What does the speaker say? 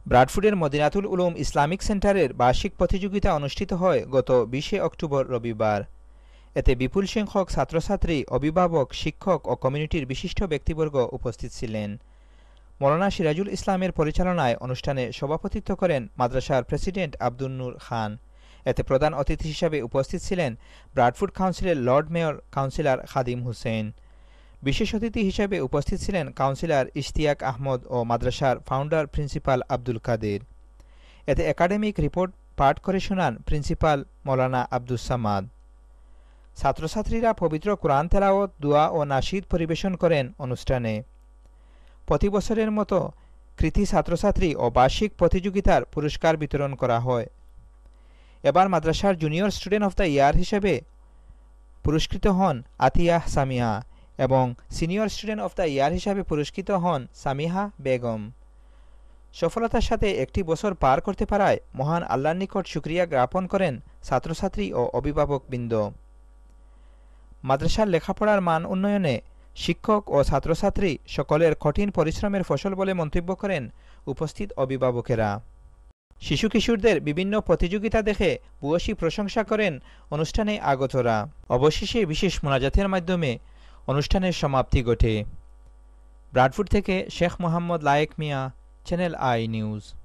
ব্রাডফোর্ডের মদিনাতুল উলুম ইসলামিক সেন্টারের বার্ষিক প্রতিযোগিতা অনুষ্ঠিত হয় গত ২০ অক্টোবর রবিবার। এতে বিপুল সংখ্যক ছাত্রছাত্রী, অভিভাবক, শিক্ষক ও কমিউনিটির বিশিষ্ট ব্যক্তিবর্গ উপস্থিত ছিলেন। মৌলানা সিরাজুল ইসলামের পরিচালনায় অনুষ্ঠানে সভাপতিত্ব করেন মাদ্রাসার প্রেসিডেন্ট আব্দুন নূর খান। এতে প্রধান অতিথি হিসাবে উপস্থিত ছিলেন ব্রাডফোর্ড কাউন্সিলের lord mayor councillor Khadim Hossain. বিশেষ অতিথি হিসেবে উপস্থিত ছিলেন কাউন্সিলর ইশতিয়াক আহমদ ও মাদ্রাসার ফাউন্ডার প্রিন্সিপাল আব্দুল কাদের। এতে একাডেমিক রিপোর্ট পাঠ করে শোনান প্রিন্সিপাল মৌলানা আব্দুস সামাদ। ছাত্রছাত্রীরা পবিত্র কোরআন তেলাওয়াত, দোয়া ও নাশিদ পরিবেশন করেন অনুষ্ঠানে। প্রতি বছরের মতো কৃতি ছাত্রছাত্রী ও বার্ষিক প্রতিযোগিতার পুরস্কার বিতরণ করা হয়। এবার মাদ্রাসার junior student of the year হিসেবে পুরস্কৃত হন আতিয়া সামিয়া এবং senior student of the year হিসাবে পুরস্কৃত হন সামিহা বেগম। সফলতার সাথে একটি বছর পার করতে পারায় মহান আল্লাহর নিকট শুকরিয়া জ্ঞাপন করেন ছাত্রছাত্রী ও অভিভাবকবৃন্দ। মাদ্রাসার লেখাপড়ার মান উন্নয়নে শিক্ষক ও ছাত্রছাত্রী সকলের কঠিন পরিশ্রমের ফসল বলে মন্তব্য করেন উপস্থিত অভিভাবকেরা। শিশু কিশোরদের বিভিন্ন প্রতিযোগিতা দেখে ভূয়সী প্রশংসা করেন অনুষ্ঠানে আগতরা। অবশেষে বিশেষ মোনাজাতের মাধ্যমে অনুষ্ঠানের সমাপ্তি ঘটে। ব্রাডফোর্ড থেকে Sheikh Mohammad Layek Mia, channel I news.